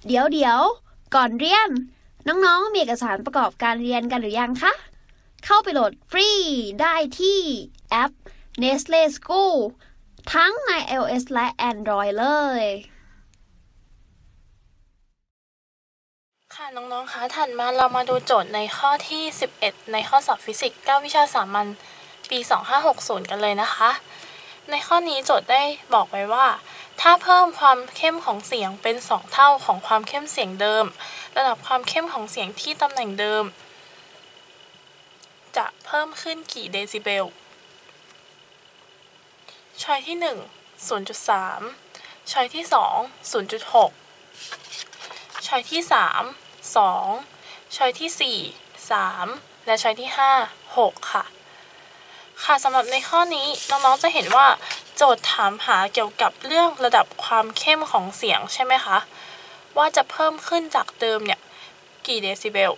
เดี๋ยวก่อนเรียนน้องๆมีเอกสารประกอบการเรียนกันหรือยังคะเข้าไปโหลดฟรีได้ที่แอป Nestle School ทั้งใน iOS และ Android เลยค่ะน้องๆคะถัดมาเรามาดูโจทย์ในข้อที่11ในข้อสอบฟิสิกส์9วิชาสามัญปี2560กันเลยนะคะในข้อนี้โจทย์ได้บอกไว้ว่าถ้าเพิ่มความเข้มของเสียงเป็น2เท่าของความเข้มเสียงเดิมระดับความเข้มของเสียงที่ตำแหน่งเดิมจะเพิ่มขึ้นกี่เดซิเบลช้อยที่1 0.3 ช้อยที่2 0.6 ช้อยที่3 2 ช้อยที่4 3 และช้อยที่5 6ค่ะสำหรับในข้อนี้น้องๆจะเห็นว่าโจทย์ถามหาเกี่ยวกับเรื่องระดับความเข้มของเสียงใช่ไหมคะว่าจะเพิ่มขึ้นจากเดิมเนี่ยกี่เดซิเบล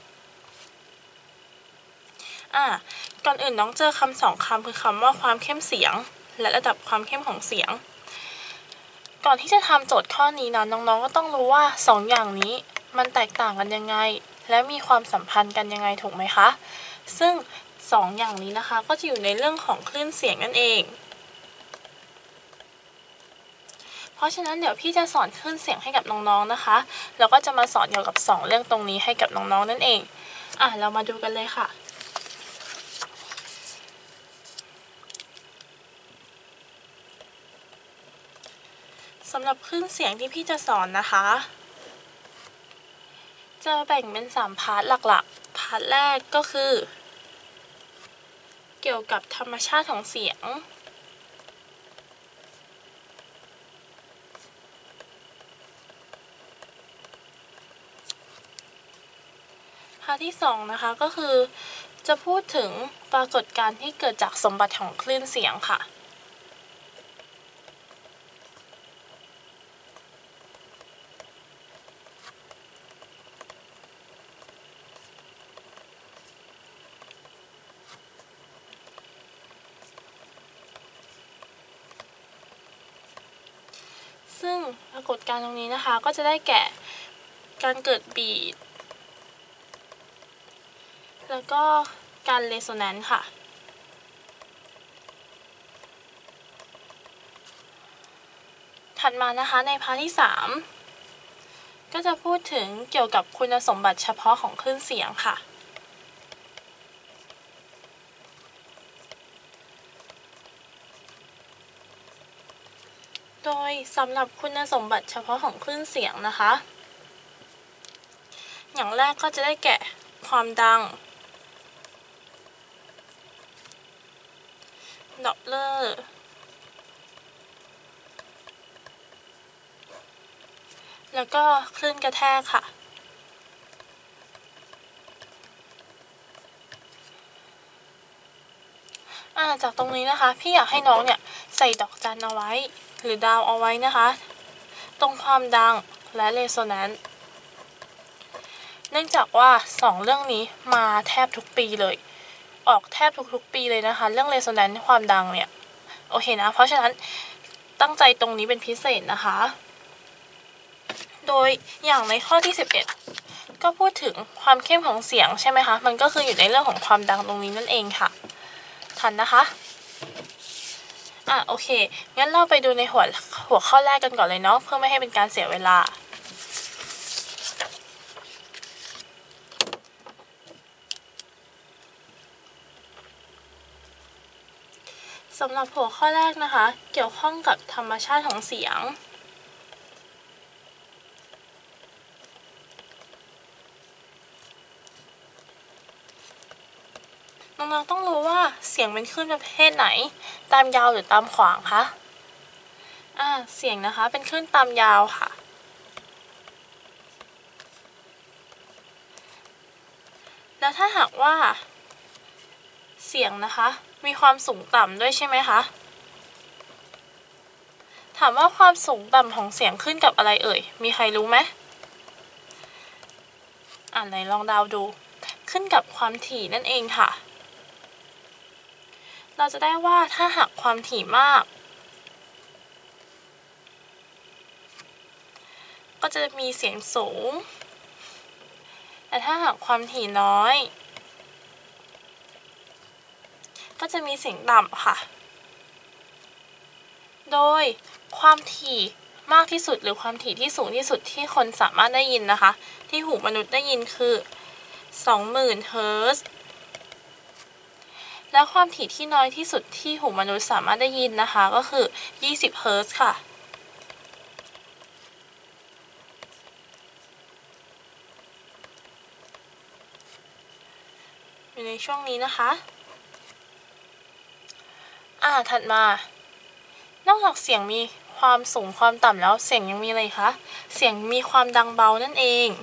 ก่อนอื่นน้องเจอคำ2คำคือคำว่าความเข้มเสียงและระดับความเข้มของเสียงก่อนที่จะทำโจทย์ข้อนี้นะน้องๆก็ต้องรู้ว่า2อย่างนี้มันแตกต่างกันยังไงและมีความสัมพันธ์กันยังไงถูกไหมคะซึ่ง2อย่างนี้นะคะก็จะอยู่ในเรื่องของคลื่นเสียงนั่นเองเพราะฉะนั้นเดี๋ยวพี่จะสอนคลื่นเสียงให้กับน้องๆนะคะแล้วก็จะมาสอนเกี่ยวกับ2เรื่องตรงนี้ให้กับน้องๆนั่นเองเรามาดูกันเลยค่ะสำหรับคลื่นเสียงที่พี่จะสอนนะคะจะแบ่งเป็น3พาร์ทหลักๆพาร์ทแรกก็คือเกี่ยวกับธรรมชาติของเสียงพาร์ทที่2นะคะก็คือจะพูดถึงปรากฏการณ์ที่เกิดจากสมบัติของคลื่นเสียงค่ะซึ่งปรากฏการณ์ตรงนี้นะคะก็จะได้แก่การเกิดบีทแล้วก็การเรโซแนนซ์ค่ะถัดมานะคะในพาร์ทที่3ก็จะพูดถึงเกี่ยวกับคุณสมบัติเฉพาะของคลื่นเสียงค่ะโดยสำหรับคุณสมบัติเฉพาะของคลื่นเสียงนะคะอย่างแรกก็จะได้แก่ความดังดอปเลอร์แล้วก็คลื่นกระแทกค่ะจากตรงนี้นะคะพี่อยากให้น้องเนี่ยใส่ดอกจันเอาไว้หรือดาวเอาไว้นะคะตรงความดังและเรโซแนนซ์เนื่องจากว่า2เรื่องนี้มาแทบทุกปีเลยออกแทบทุกปีเลยนะคะเรื่องเรโซแนนซ์ความดังเนี่ยโอเคนะเพราะฉะนั้นตั้งใจตรงนี้เป็นพิเศษนะคะโดยอย่างในข้อที่11ก็พูดถึงความเข้มของเสียงใช่ไหมคะมันก็คืออยู่ในเรื่องของความดังตรงนี้นั่นเองค่ะทันนะคะโอเคงั้นเราไปดูในหัวข้อแรกกันก่อนเลยเนาะเพื่อไม่ให้เป็นการเสียเวลาสำหรับหัวข้อแรกนะคะเกี่ยวข้องกับธรรมชาติของเสียงน้องๆต้องรู้ว่าเสียงเป็นคลื่นประเภทไหนตามยาวหรือตามขวางคะเสียงนะคะเป็นคลื่นตามยาวค่ะแล้วถ้าหากว่าเสียงนะคะมีความสูงต่ำด้วยใช่ไหมคะถามว่าความสูงต่ำของเสียงขึ้นกับอะไรเอ่ยมีใครรู้ไหมไหนลองเดาดูขึ้นกับความถี่นั่นเองค่ะเราจะได้ว่าถ้าหากความถี่มากก็จะมีเสียงสูงแต่ถ้าหากความถี่น้อยก็จะมีเสียงต่ำค่ะโดยความถี่มากที่สุดหรือความถี่ที่สูงที่สุดที่คนสามารถได้ยินนะคะที่หูมนุษย์ได้ยินคือ 20,000 เฮิร์ตซ์และความถี่ที่น้อยที่สุดที่หูมนุษย์สามารถได้ยินนะคะก็คือ 20 เฮิร์ตซ์ค่ะอยู่ในช่วงนี้นะคะถัดมานอกจากเสียงมีความสูงความต่ำแล้วเสียงยังมีอะไรคะเสียงมีความดังเบานั่นเอง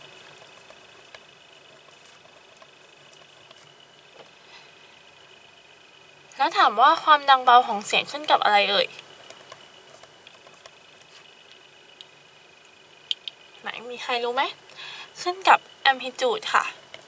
แล้วถามว่าความดังเบาของเสียงขึ้นกับอะไรเอ่ยไหนมีใครรู้ไหมขึ้นกับ amplitude ค่ะ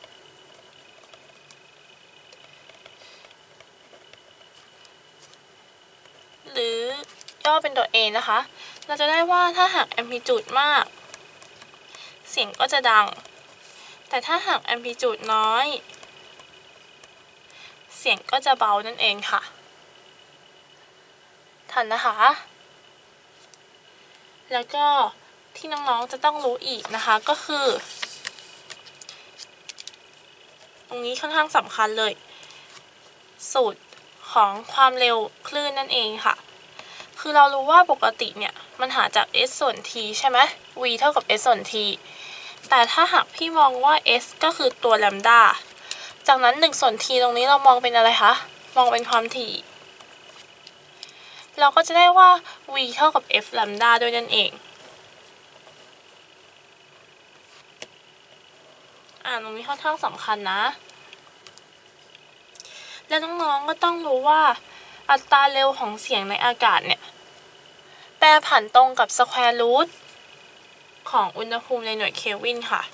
หรือย่อเป็นตัว A นะคะเราจะได้ว่าถ้าหาก amplitude มากเสียงก็จะดังแต่ถ้าหาก amplitude น้อยเสียงก็จะเบานั่นเองค่ะทันนะคะแล้วก็ที่น้องๆจะต้องรู้อีกนะคะก็คือตรงนี้ค่อนข้างสำคัญเลยสูตรของความเร็วคลื่นนั่นเองค่ะคือเรารู้ว่าปกติเนี่ยมันหาจาก s ส่วน t ใช่ไหม v เท่ากับ s ส่วน t แต่ถ้าหากพี่มองว่า s ก็คือตัวแลมดาจากนั้น1ส่วน t ตรงนี้เรามองเป็นอะไรคะมองเป็นความถี่เราก็จะได้ว่า v เท่ากับ f แลมดาด้วยนั่นเองตรงนี้ค่อนข้างสำคัญนะและน้องๆก็ต้องรู้ว่าอัตราเร็วของเสียงในอากาศเนี่ยแปรผันตรงกับสแควร์รูทของอุณหภูมิในหน่วยเคลวินค่ะ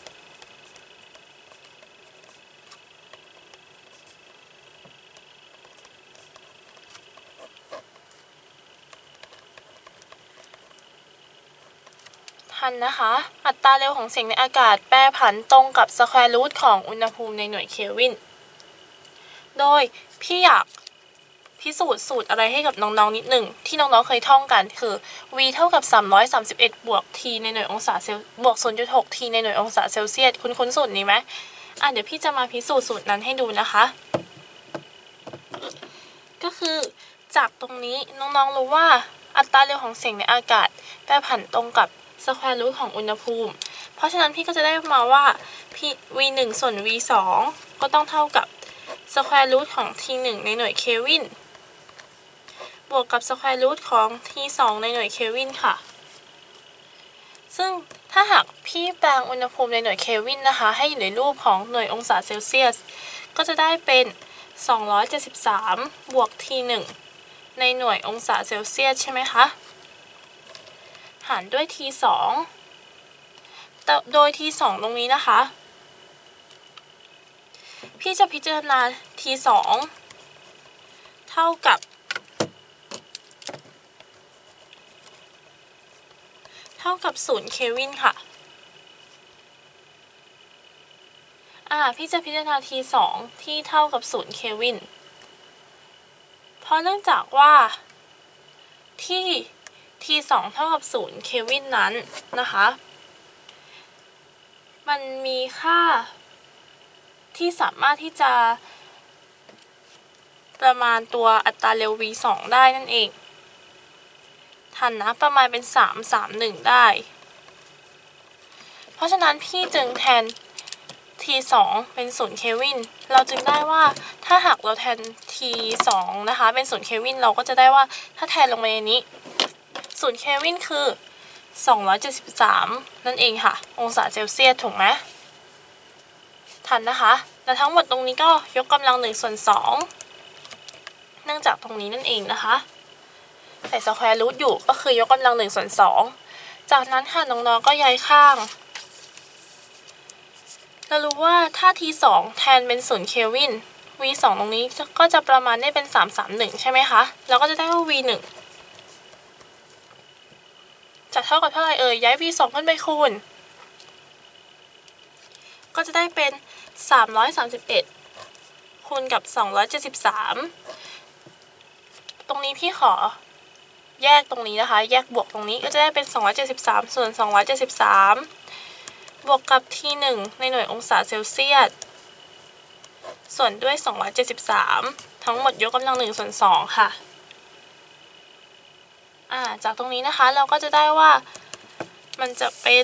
ทันนะคะอัตราเร็วของเสียงในอากาศแปรผันตรงกับสแควร์รูทของอุณหภูมิในหน่วยเคลวินโดยพี่อยากพิสูจน์สูตรอะไรให้กับน้องๆนิดหนึ่งที่น้องๆเคยท่องกันคือ v เท่ากับ331บวก t ในหน่วยองศาเซลบวก 0.6 t ในหน่วยองศาเซลเซียสคุ้นสูตรนี้ไหมเดี๋ยวพี่จะมาพิสูจน์สูตรนั้นให้ดูนะคะก็คือจากตรงนี้น้องๆรู้ว่าอัตราเร็วของเสียงในอากาศแปรผันตรงกับสแควร์รูทของอุณหภูมิเพราะฉะนั้นพี่ก็จะได้มาว่า v1 ส่วน v2 ก็ต้องเท่ากับสแควร์รูทของ t1 ในหน่วยเคลวินบวกกับสแควร์รูทของ t2 ในหน่วยเคลวินค่ะซึ่งถ้าหากพี่แปลงอุณหภูมิในหน่วยเคลวินนะคะให้อยู่ในรูปของหน่วยองศาเซลเซียสก็จะได้เป็น273บวก t1 ในหน่วยองศาเซลเซียสใช่ไหมคะหารด้วย t2 โดย t2 ตรงนี้นะคะพี่จะพิจารณา t2 เท่ากับ0 เคลวินค่ะพี่จะพิจารณา t2 ที่เท่ากับ0 เคลวินเพราะเนื่องจากว่าที่ t2 เท่ากับ0 เคลวินนั้นนะคะมันมีค่าที่สามารถที่จะประมาณตัวอัตราเร็ว v2 ได้นั่นเองทันนะประมาณเป็น331ได้เพราะฉะนั้นพี่จึงแทน t2 เป็น0 เคลวินเราจึงได้ว่าถ้าหากเราแทน t2 นะคะเป็น0 เคลวินเราก็จะได้ว่าถ้าแทนลงไปในนี้0 เคลวินคือ273นั่นเองค่ะองศาเซลเซียสถูกไหมทันนะคะและทั้งหมดตรงนี้ก็ยกกำลัง1 ส่วน 2เนื่องจากตรงนี้นั่นเองนะคะใส่สแควร์รูทอยู่ก็คือยกกำลัง1 ส่วน 2จากนั้นค่ะน้องๆก็ย้ายข้างเรารู้ว่าถ้า t2 แทนเป็น0 เคลวิน v2 ตรงนี้ก็จะประมาณได้เป็น331ใช่ไหมคะเราก็จะได้ว่า v1 จะเท่ากับเท่าไหร่ย้าย v 2ขึ้นไปคูณก็จะได้เป็น331คูณกับ273ตรงนี้พี่ขอแยกตรงนี้นะคะแยกบวกตรงนี้ก็จะได้เป็น273ส่วน273บวกกับที่1ในหน่วยองศาเซลเซียสส่วนด้วย273ทั้งหมดยกกำลัง1ส่วน2ค่ะจากตรงนี้นะคะเราก็จะได้ว่ามันจะเป็น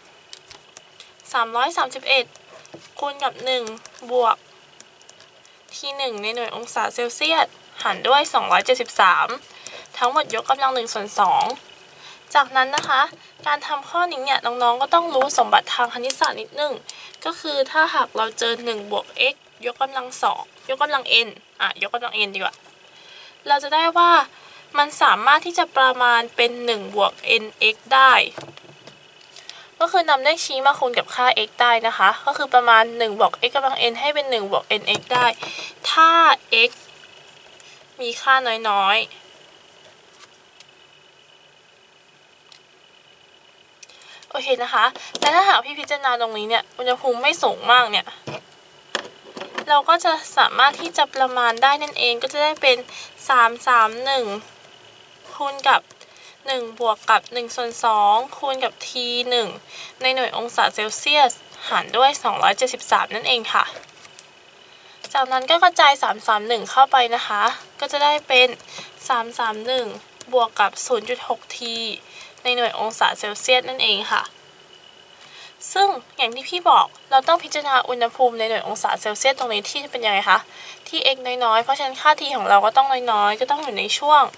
331คูณกับ1บวกที่1ในหน่วยองศาเซลเซียสหารด้วย273ทั้งหมดยกกำลัง1ส่วน2จากนั้นนะคะการทำข้อนี้เนี่ยน้องๆก็ต้องรู้สมบัติทางคณิตศาสตร์นิดนึงก็คือถ้าหากเราเจอ1บวก x ยกกำลัง2ยกกำลัง n ยกกำลัง n ดีกว่าเราจะได้ว่ามันสามารถที่จะประมาณเป็น1บวก nx ได้ก็คือนำเลขชี้มาคูณกับค่า x ได้นะคะก็คือประมาณ1บวก x กำลัง n ให้เป็น1บวก nx ได้ถ้า x มีค่าน้อยๆโอเคนะคะแต่ถ้าหากพี่พิจารณาตรงนี้เนี่ยอุณหภูมิไม่สูงมากเนี่ยเราก็จะสามารถที่จะประมาณได้นั่นเองก็จะได้เป็น331คูณกับ1บวกกับ1ส่วน2คูณกับ t 1ในหน่วยองศาเซลเซียสหารด้วย273นั่นเองค่ะจากนั้นก็กระจาย331เข้าไปนะคะก็จะได้เป็น331บวกกับ 0.6 t ในหน่วยองศาเซลเซียสนั่นเองค่ะซึ่งอย่างที่พี่บอกเราต้องพิจารณาอุณหภูมิในหน่วยองศาเซลเซียสตรงนี้ที่เป็นยังไงคะที่ x น้อยๆเพราะฉะนั้นค่า t ของเราก็ต้องน้อยๆก็ต้องอยู่ในช่วง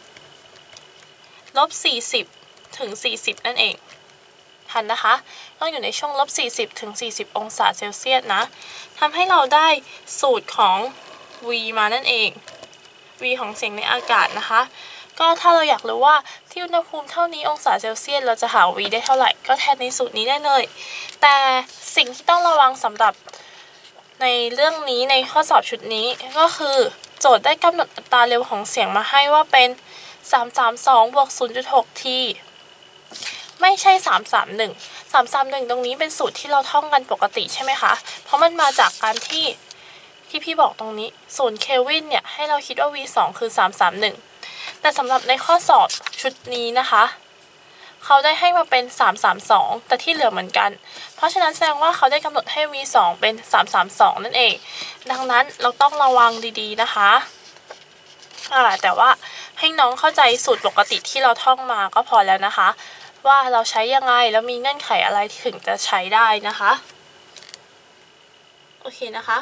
-40 ถึง 40นั่นเองทันนะคะต้องอยู่ในช่วง-40 ถึง 40องศาเซลเซียสนะทำให้เราได้สูตรของ v มานั่นเอง v ของเสียงในอากาศนะคะก็ถ้าเราอยากรู้ว่าที่อุณหภูมิเท่านี้องศาเซลเซียสเราจะหา v ได้เท่าไหร่ก็แทนในสูตรนี้ได้เลยแต่สิ่งที่ต้องระวังสำหรับในเรื่องนี้ในข้อสอบชุดนี้ก็คือโจทย์ได้กำหนดอัตราเร็วของเสียงมาให้ว่าเป็น332บวก 0.6 t ไม่ใช่331ตรงนี้เป็นสูตรที่เราท่องกันปกติใช่ไหมคะเพราะมันมาจากการที่พี่บอกตรงนี้0 เคลวินเนี่ยให้เราคิดว่า v 2คือ331แต่สำหรับในข้อสอบชุดนี้นะคะเขาได้ให้มาเป็น332แต่ที่เหลือเหมือนกันเพราะฉะนั้นแสดงว่าเขาได้กำหนดให้ v 2เป็น332นั่นเองดังนั้นเราต้องระวังดีๆนะคะแต่ว่าให้น้องเข้าใจสูตรปกติที่เราท่องมาก็พอแล้วนะคะว่าเราใช้ยังไงแล้วมีเงื่อนไขอะไรถึงจะใช้ได้นะคะโอเคนะคะ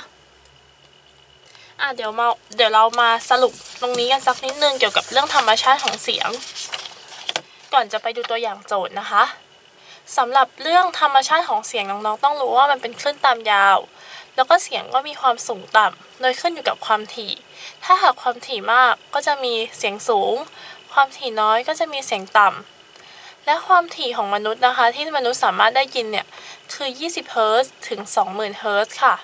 เดี๋ยวเรามาสรุปตรงนี้กันสักนิดนึงเกี่ยวกับเรื่องธรรมชาติของเสียงก่อนจะไปดูตัวอย่างโจทย์นะคะสำหรับเรื่องธรรมชาติของเสียงน้องๆต้องรู้ว่ามันเป็นคลื่นตามยาวแล้วก็เสียงก็มีความสูงต่ำโดยขึ้นอยู่กับความถี่ถ้าหากความถี่มากก็จะมีเสียงสูงความถี่น้อยก็จะมีเสียงต่ำและความถี่ของมนุษย์นะคะที่มนุษย์สามารถได้ยินเนี่ยคือ20 เฮิร์ตซ์ถึง 20,000 เฮิร์ตซ์ค่ะ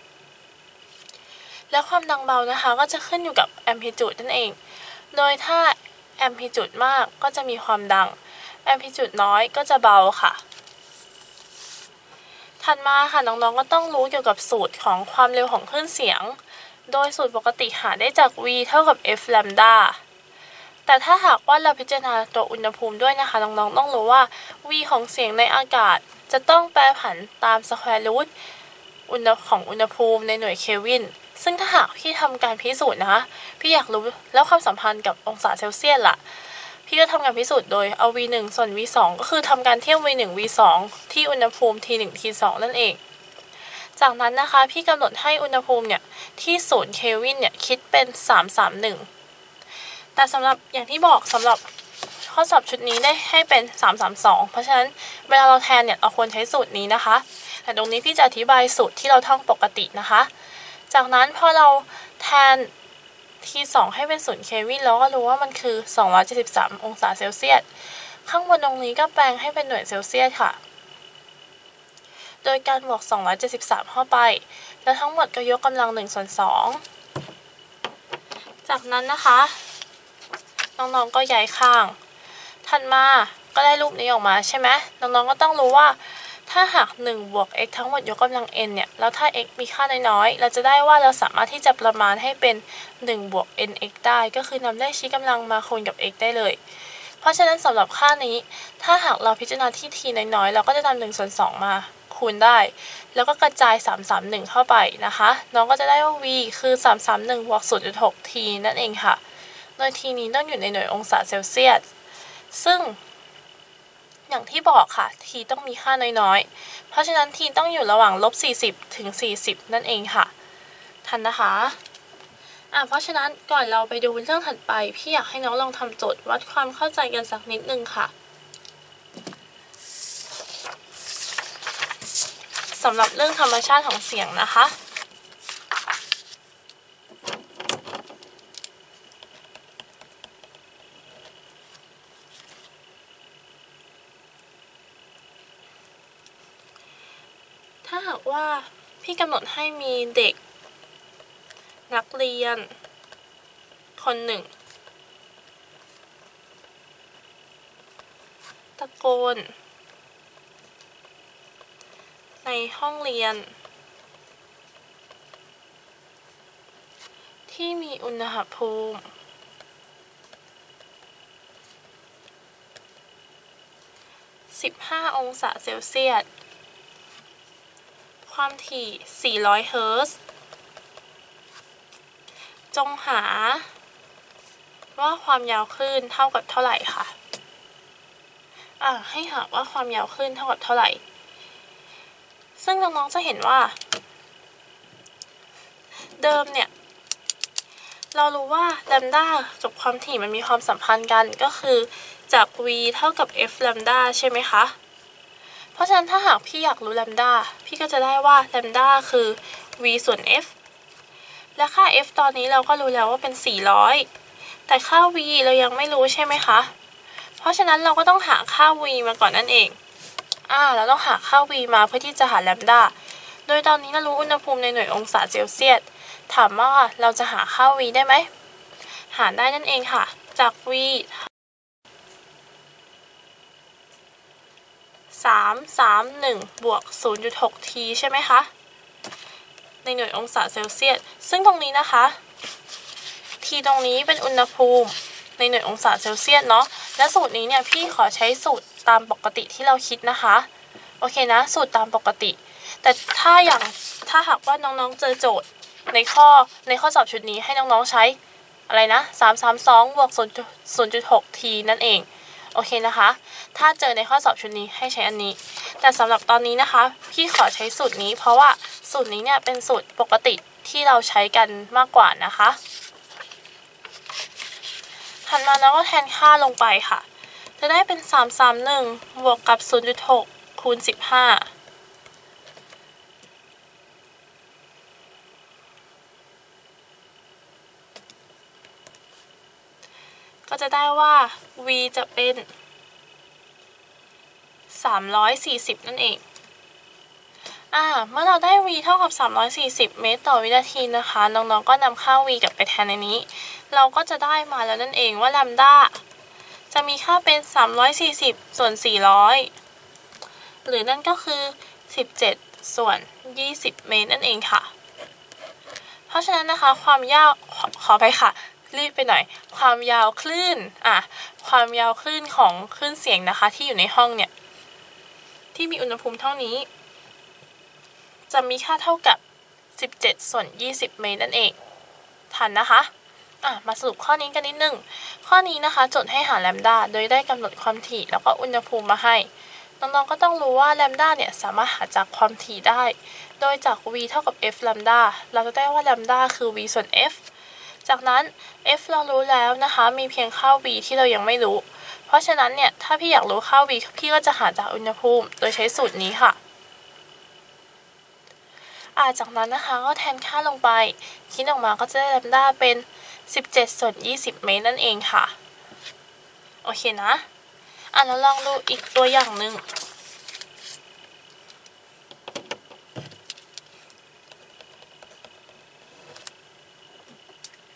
และความดังเบานะคะก็จะขึ้นอยู่กับแอมพลิจูดนั่นเองโดยถ้าแอมพลิจูดมากก็จะมีความดังแอมพลิจูดน้อยก็จะเบาค่ะถัดมาค่ะน้องๆก็ต้องรู้เกี่ยวกับสูตรของความเร็วของคลื่นเสียงโดยสูตรปกติหาได้จาก v เท่ากับ f แลมดาแต่ถ้าหากว่าเราพิจารณาตัวอุณหภูมิด้วยนะคะน้องๆต้องรู้ว่า v ของเสียงในอากาศจะต้องแปรผันตามสแควร์รูทของอุณหภูมิในหน่วยเคลวินซึ่งถ้าหากพี่ทำการพิสูจน์นะคะพี่อยากรู้แล้วความสัมพันธ์กับองศาเซลเซียสล่ะพี่ก็ทำการพิสูจน์โดยเอา v1 ส่วน v2 ก็คือทำการเทียบ v1 v2 ที่อุณหภูมิ t1 t2 นั่นเองจากนั้นนะคะพี่กำหนดให้อุณหภูมิเนี่ยที่0 เคลวินเนี่ยคิดเป็น331แต่สำหรับอย่างที่บอกสำหรับข้อสอบชุดนี้ได้ให้เป็น332เพราะฉะนั้นเวลาเราแทนเนี่ยเราควรใช้สูตรนี้นะคะแต่ตรงนี้พี่จะอธิบายสูตรที่เราท่องปกตินะคะจากนั้นพอเราแทน t2 ให้เป็น0 เคลวินเราก็รู้ว่ามันคือ273องศาเซลเซียสข้างบนตรงนี้ก็แปลงให้เป็นหน่วยเซลเซียสค่ะโดยการบวก273เข้าไปแล้วทั้งหมดก็ยกกำลัง1ส่วน2จากนั้นนะคะน้องๆก็ย้ายข้างถัดมาก็ได้รูปนี้ออกมาใช่ไหมน้องๆก็ต้องรู้ว่าถ้าหาก1บวก x ทั้งหมดยกกำลัง n เนี่ยแล้วถ้า x มีค่าน้อยๆเราจะได้ว่าเราสามารถที่จะประมาณให้เป็น1บวก nx ได้ก็คือนำเลขชี้กำลังมาคูณกับ x ได้เลยเพราะฉะนั้นสำหรับค่านี้ถ้าหากเราพิจารณาที่ t น้อยๆเราก็จะนำ1/2มาคูณได้แล้วก็กระจาย331เข้าไปนะคะน้องก็จะได้ว่า v คือ331บวก 0.6 t นั่นเองค่ะโดย t นี้ต้องอยู่ในหน่วยองศาเซลเซียสซึ่งอย่างที่บอกค่ะ t ต้องมีค่าน้อยๆเพราะฉะนั้น t ต้องอยู่ระหว่าง-40 ถึง 40 นั่นเองค่ะทันนะคะเพราะฉะนั้นก่อนเราไปดูเรื่องถัดไปพี่อยากให้น้องลองทำโจทย์วัดความเข้าใจกันสักนิดนึงค่ะสำหรับเรื่องธรรมชาติของเสียงนะคะถ้าหากว่าพี่กำหนดให้มีเด็กนักเรียนคนหนึ่งตะโกนในห้องเรียนที่มีอุณหภูมิ15 องศาเซลเซียสความถี่400เฮิรตซ์จงหาว่าความยาวคลื่นเท่ากับเท่าไหร่ค่ะให้หาว่าความยาวคลื่นเท่ากับเท่าไหร่ซึ่งน้องๆจะเห็นว่าเดิมเนี่ยเรารู้ว่าแลมด้ากับความถี่มันมีความสัมพันธ์กันก็คือจาก v เท่ากับ f แลมด้าใช่ไหมคะเพราะฉะนั้นถ้าหากพี่อยากรู้แลมด้าพี่ก็จะได้ว่าแลมด้าคือ v ส่วน f และค่า f ตอนนี้เราก็รู้แล้วว่าเป็น400แต่ค่า v เรายังไม่รู้ใช่ไหมคะเพราะฉะนั้นเราก็ต้องหาค่า v มาก่อนนั่นเองเราต้องหาค่า v มาเพื่อที่จะหาแลมด้าโดยตอนนี้เรารู้อุณหภูมิในหน่วยองศาเซลเซียสถามว่าเราจะหาค่า v ได้ไหมหาได้นั่นเองค่ะจาก v 331บวก 0.6 t ใช่ไหมคะในหน่วยองศาเซลเซียสซึ่งตรงนี้นะคะ t ตรงนี้เป็นอุณหภูมิในหน่วยองศาเซลเซียสเนาะและสูตรนี้เนี่ยพี่ขอใช้สูตรตามปกติที่เราคิดนะคะโอเคนะสูตรตามปกติแต่ถ้าหากว่าน้องๆเจอโจทย์ในข้อสอบชุดนี้ให้น้องๆใช้อะไรนะ332บวก 0.6 t นั่นเองโอเคนะคะถ้าเจอในข้อสอบชุดนี้ให้ใช้อันนี้แต่สำหรับตอนนี้นะคะพี่ขอใช้สูตรนี้เพราะว่าสูตรนี้เนี่ยเป็นสูตรปกติที่เราใช้กันมากกว่านะคะถัดมาเราก็แทนค่าลงไปค่ะจะได้เป็น331บวกกับ 0.6 คูณ 15ก็จะได้ว่า v จะเป็น340นั่นเองเมื่อเราได้ v เท่ากับ340เมตรต่อวินาทีนะคะน้องๆก็นำค่า v กลับไปแทนในนี้เราก็จะได้มาแล้วนั่นเองว่าแลมด้าจะมีค่าเป็น340ส่วน400หรือนั่นก็คือ17ส่วน20เมตรนั่นเองค่ะเพราะฉะนั้นนะคะความยาวขอไปค่ะรีบไปหน่อยความยาวคลื่นความยาวคลื่นของคลื่นเสียงนะคะที่อยู่ในห้องเนี่ยที่มีอุณหภูมิเท่านี้จะมีค่าเท่ากับ17ส่วน20เมตรนั่นเองทันนะคะมาสรุปข้อนี้กันนิดนึงข้อนี้นะคะโจทย์ให้หาแลมด้าโดยได้กำหนดความถี่แล้วก็อุณหภูมิมาให้น้องๆก็ต้องรู้ว่าแลมด้าเนี่ยสามารถหาจากความถี่ได้โดยจาก v เท่ากับ f แลมด้าเราจะได้ว่าแลมด้าคือ v ส่วน f จากนั้น f เรารู้แล้วนะคะมีเพียงค่า v ที่เรายังไม่รู้เพราะฉะนั้นเนี่ยถ้าพี่อยากรู้ค่า v พี่ก็จะหาจากอุณหภูมิโดยใช้สูตรนี้ค่ะจากนั้นนะคะก็แทนค่าลงไปคิดออกมาก็จะได้แลมด้าเป็น17ส่วน20เมตรนั่นเองค่ะโอเคนะแล้วลองดูอีกตัวอย่างหนึ่ง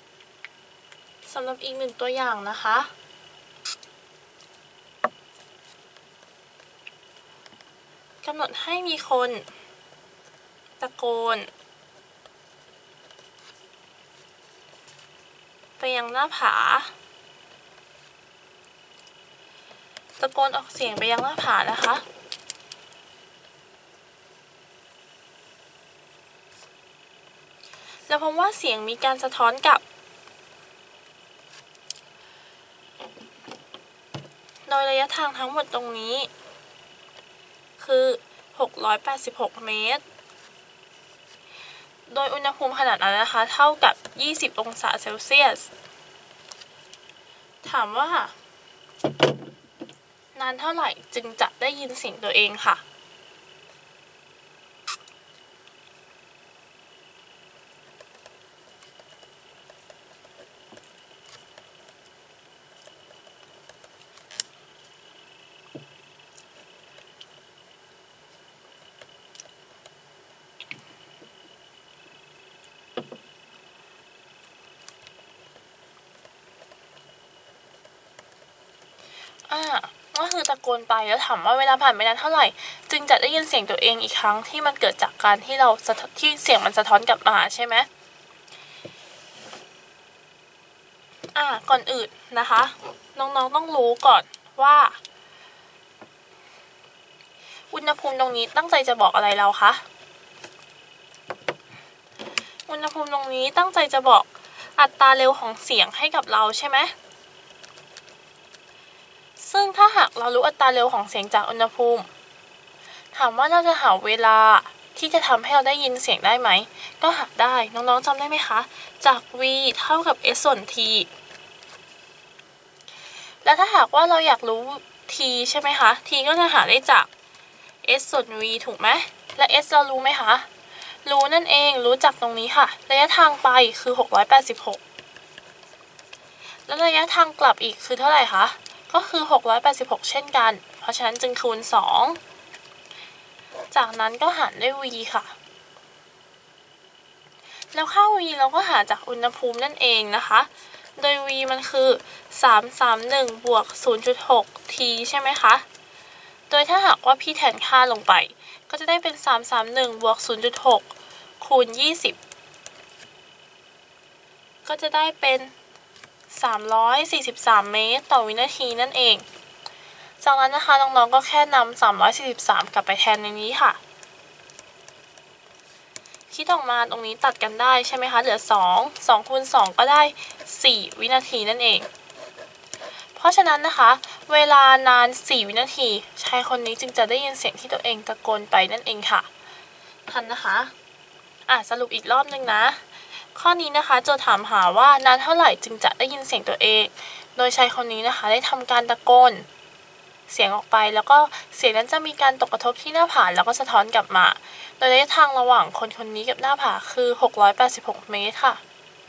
สำหรับอีกหนึ่งตัวอย่างนะคะำหนดให้มีคนตะโกนไปยังหน้าผาตะโกนออกเสียงไปยังหน้าผานะคะแล้วพบว่าเสียงมีการสะท้อนกลับโดยระยะทางทั้งหมดตรงนี้คือ686 เมตรโดยอุณหภูมิขนาดนั้นนะคะเท่ากับ20 องศาเซลเซียสถามว่านานเท่าไหร่จึงจะได้ยินเสียงตัวเองค่ะก็คือตะโกนไปแล้วถามว่าเวลาผ่านไปนานเท่าไหร่จึงจะได้ยินเสียงตัวเองอีกครั้งที่มันเกิดจากการที่ที่เสียงมันสะท้อนกลับมาใช่ไหมก่อนอื่นนะคะน้องๆต้องรู้ก่อนว่าอุณหภูมิตรงนี้ตั้งใจจะบอกอะไรเราคะอุณหภูมิตรงนี้ตั้งใจจะบอกอัตราเร็วของเสียงให้กับเราใช่ไหมซึ่งถ้าหากเรารู้อัตราเร็วของเสียงจากอุณหภูมิถามว่าเราจะหาเวลาที่จะทำให้เราได้ยินเสียงได้ไหมก็หาได้น้องๆจำได้ไหมคะจาก v เท่ากับ s ส่วน t และถ้าหากว่าเราอยากรู้ t ใช่ไหมคะ t ก็จะหาได้จาก s ส่วน v ถูกไหมและ s เรารู้ไหมคะรู้นั่นเองรู้จากตรงนี้ค่ะระยะทางไปคือ686แล้วระยะทางกลับอีกคือเท่าไหร่คะก็คือ686เช่นกันเพราะฉะนั้นจึงคูณ2จากนั้นก็หารด้วย v ค่ะแล้วค่า v เราก็หาจากอุณหภูมินั่นเองนะคะโดย v มันคือ331บวก 0.6 t ใช่ไหมคะโดยถ้าหากว่าพี่แทนค่าลงไปก็จะได้เป็น331บวก 0.6 คูณ20ก็จะได้เป็น343 เมตรต่อวินาทีนั่นเองจากนั้นนะคะน้องๆก็แค่นำ343กลับไปแทนในนี้ค่ะคิดออกมาตรงนี้ตัดกันได้ใช่ไหมคะเหลือ2คูณ2ก็ได้4วินาทีนั่นเองเพราะฉะนั้นนะคะเวลานาน4วินาทีชายคนนี้จึงจะได้ยินเสียงที่ตัวเองตะโกนไปนั่นเองค่ะทันนะคะสรุปอีกรอบนึงนะข้อนี้นะคะโจทย์ถามหาว่านานเท่าไหร่จึงจะได้ยินเสียงตัวเองโดยชายคนนี้นะคะได้ทำการตะโกนเสียงออกไปแล้วก็เสียงนั้นจะมีการตกกระทบที่หน้าผาแล้วก็สะท้อนกลับมาโดยระยะทางระหว่างคนคนนี้กับหน้าผาคือ686 เมตรค่ะ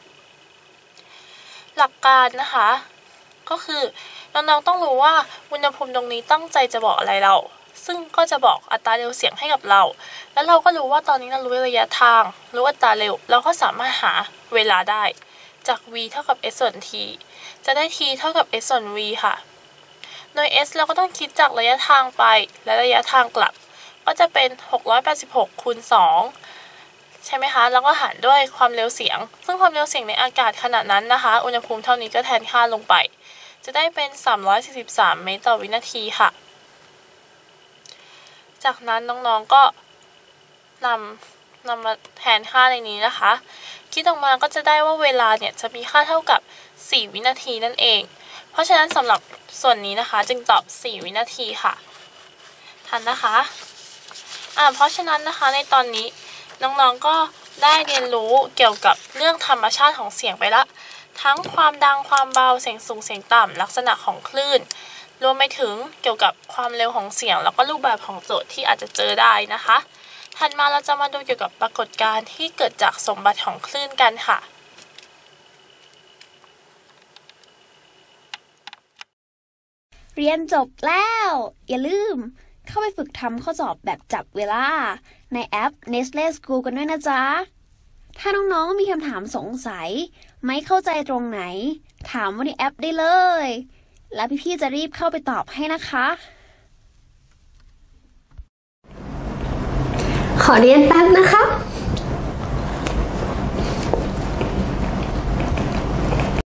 หลักการนะคะก็คือน้องๆต้องรู้ว่าอุณหภูมิตรงนี้ตั้งใจจะบอกอะไรเราซึ่งก็จะบอกอัตราเร็วเสียงให้กับเราแล้วเราก็รู้ว่าตอนนี้เรารู้ระยะทางรู้อัตราเร็วเราก็สามารถหาเวลาได้จาก v เท่ากับ s ส่วน t จะได้ t เท่ากับ s ส่วน v ค่ะโดย s เราก็ต้องคิดจากระยะทางไปและระยะทางกลับก็จะเป็น686คูณ2ใช่ไหมคะแล้วก็หารด้วยความเร็วเสียงซึ่งความเร็วเสียงในอากาศขณะนั้นนะคะอุณหภูมิเท่านี้ก็แทนค่าลงไปจะได้เป็น343 เมตรต่อวินาทีค่ะจากนั้นน้องๆก็นำมาแทนค่าในนี้นะคะคิดออกมาก็จะได้ว่าเวลาเนี่ยจะมีค่าเท่ากับ4วินาทีนั่นเองเพราะฉะนั้นสำหรับส่วนนี้นะคะจึงตอบ4วินาทีค่ะทันนะคะเพราะฉะนั้นนะคะในตอนนี้น้องๆก็ได้เรียนรู้เกี่ยวกับเรื่องธรรมชาติของเสียงไปละทั้งความดังความเบาเสียงสูงเสียงต่ำลักษณะของคลื่นรวมไปถึงเกี่ยวกับความเร็วของเสียงแล้วก็รูปแบบของโจทย์ที่อาจจะเจอได้นะคะถัดมาเราจะมาดูเกี่ยวกับปรากฏการณ์ที่เกิดจากสมบัติของคลื่นกันค่ะเรียนจบแล้วอย่าลืมเข้าไปฝึกทำข้อสอบแบบจับเวลาในแอป Nestle School กันด้วยนะจ๊ะถ้าน้องๆมีคำถามสงสัยไม่เข้าใจตรงไหนถามว่าในแอปได้เลยแล้วพี่ๆจะรีบเข้าไปตอบให้นะคะขอเรียนแป๊บนะคะ